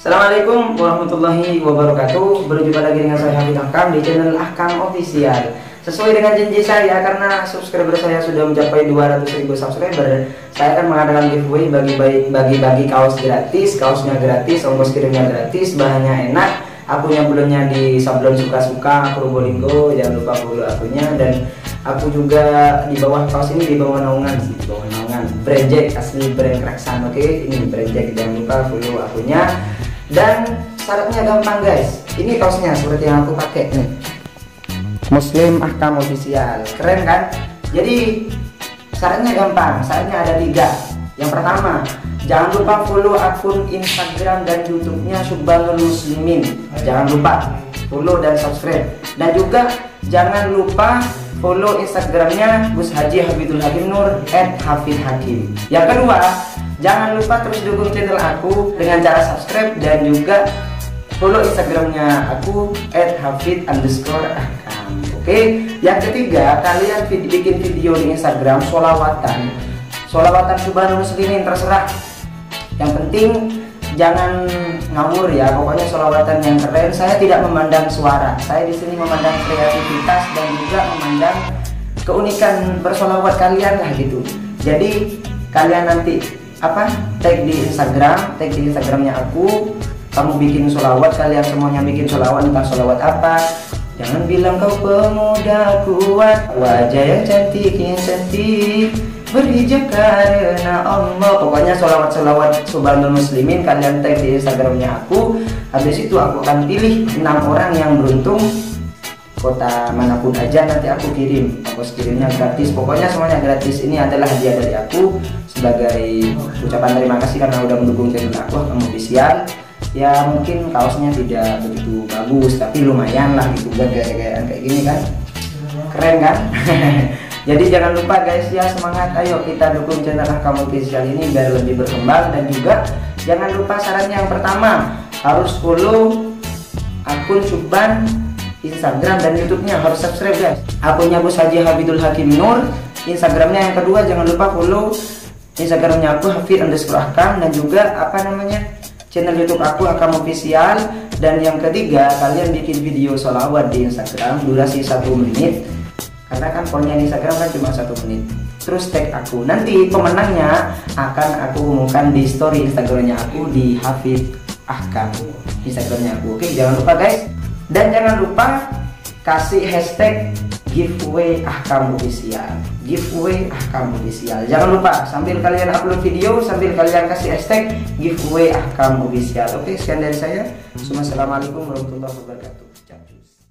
Assalamualaikum warahmatullahi wabarakatuh. Berjumpa lagi dengan saya Hafid Ahkam di channel Ahkam Official. Sesuai dengan janji saya, karena subscriber saya sudah mencapai 200.000 subscriber, saya akan mengadakan giveaway bagi kaos gratis. Kaosnya gratis, ongkos kirimnya gratis, bahannya enak. Akunnya bulannya di Sablon Suka-Suka Probolinggo. Jangan lupa follow akunnya. Dan aku juga di bawah kaos ini, di bawah naungan brand Jack, asli brand Kraksan. Oke, ini brand Jack, jangan lupa follow akunnya. Dan syaratnya gampang guys, ini kaosnya seperti yang aku pakai nih, Muslim Ahkam Official, keren kan? Jadi syaratnya gampang, syaratnya ada 3. Yang pertama, jangan lupa follow akun Instagram dan YouTube-nya Subhanul Muslimin. Jangan lupa follow dan subscribe. Dan juga jangan lupa follow Instagramnya Gus Haji Habibul Hakim Nur @hafidhakim. Yang kedua, jangan lupa terus dukung channel aku dengan cara subscribe dan juga follow Instagramnya aku @hafid_ahkam. Oke. Yang ketiga, kalian bikin video di Instagram solawatan Subhanul Muslimin, terserah. Yang penting jangan ngawur ya, pokoknya solawatan yang keren. Saya tidak memandang suara, saya di sini memandang kreativitas dan juga memandang keunikan bersolawat kalian lah gitu. Jadi kalian nanti tag di Instagramnya aku, kamu bikin solawat, kalian semuanya bikin solawat, entah solawat apa. Jangan bilang kau pemuda kuat, wajah yang cantik berhijab karena Allah. Pokoknya solawat Subhanul Muslimin kalian tag di Instagramnya aku. Habis itu aku akan pilih 6 orang yang beruntung, kota manapun aja nanti aku kirim. Ongkos kirimnya gratis, pokoknya semuanya gratis. Ini adalah hadiah dari aku sebagai ucapan terima kasih karena udah mendukung channel aku Ahkam Official. Ya mungkin kaosnya tidak begitu bagus, tapi lumayan lah gitu buat gaya-gayaan kayak gini kan, keren kan? Jadi jangan lupa guys ya, semangat, ayo kita dukung channel Ahkam Official ini biar lebih berkembang. Dan juga jangan lupa syaratnya yang pertama, harus follow akun Subhan Instagram dan YouTube-nya, harus subscribe guys. Akunnya Gus Haji Habibul Hakim Nur, Instagramnya. Yang kedua, jangan lupa follow Instagramnya aku Hafid_ahkam, dan juga channel YouTube aku Ahkam Official. Dan yang ketiga, kalian bikin video sholawat di Instagram durasi 1 menit, karena kan polnya di Instagram kan cuma 1 menit. Terus tag aku, nanti pemenangnya akan aku umumkan di story Instagramnya aku di Hafid Ahkam Instagramnya aku. Oke, jangan lupa guys. Dan jangan lupa kasih hashtag giveaway Ahkam Official, giveaway Ahkam Official. Jangan lupa sambil kalian upload video, sambil kalian kasih hashtag giveaway Ahkam Official. Oke, sekian dari saya. Assalamualaikum warahmatullahi wabarakatuh.